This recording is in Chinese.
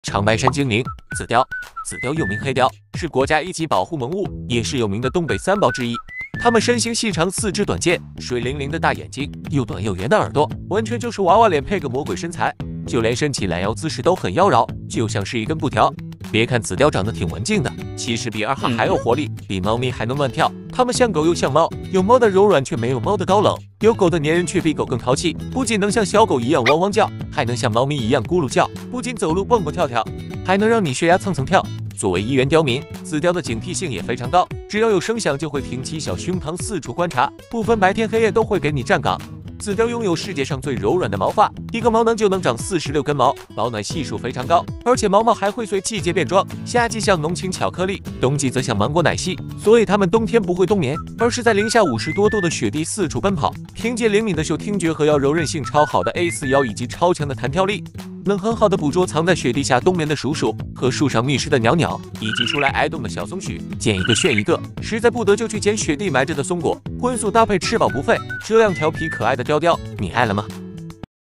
长白山精灵紫貂，紫貂又名黑貂，是国家一级保护萌物，也是有名的东北三宝之一。它们身形细长，四肢短见，水灵灵的大眼睛，又短又圆的耳朵，完全就是娃娃脸配个魔鬼身材，就连伸起懒腰姿势都很妖娆，就像是一根布条。别看紫貂长得挺文静的，其实比二哈还有活力，比猫咪还能乱跳。它们像狗又像猫，有猫的柔软却没有猫的高冷，有狗的粘人却比狗更淘气。不仅能像小狗一样汪汪叫，还能像猫咪一样咕噜叫。不仅走路蹦蹦跳跳，还能让你血压蹭蹭跳。作为一员刁民，紫貂的警惕性也非常高，只要有声响就会挺起小胸膛四处观察，不分白天黑夜都会给你站岗。紫貂拥有世界上最柔软的毛发，一个毛囊就能长46根毛，保暖系数非常高，而且毛还会随季节变装，夏季像浓情巧克力，冬季则像芒果奶昔，所以它们冬天不会冬眠，而是在零下50多度的雪地四处奔跑，凭借灵敏的嗅听觉和柔韧性超好的 A4腰以及超强的弹跳力，能很好的捕捉藏在雪地下冬眠的鼠鼠和树上觅食的鸟鸟，以及出来挨冻的小松鼠，见一个炫一个，实在不得就去捡雪地埋着的松果，荤素搭配吃饱不费，这样调皮可爱的貂貂，你爱了吗？